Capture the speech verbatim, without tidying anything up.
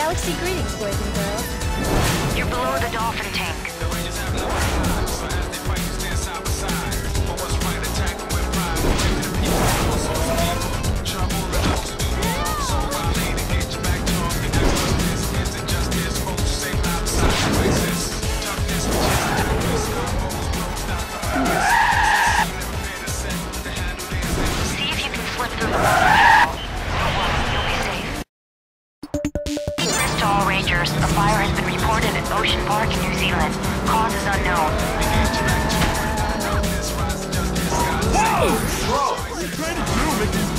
Galaxy greetings, boys and girls. You're below the dolphin tank. See if you can slip through the water. Don't worry, you'll be safe. To all Rangers, a fire has been reported at Ocean Park in New Zealand. Cause is unknown. Whoa! What are you trying to do? Make these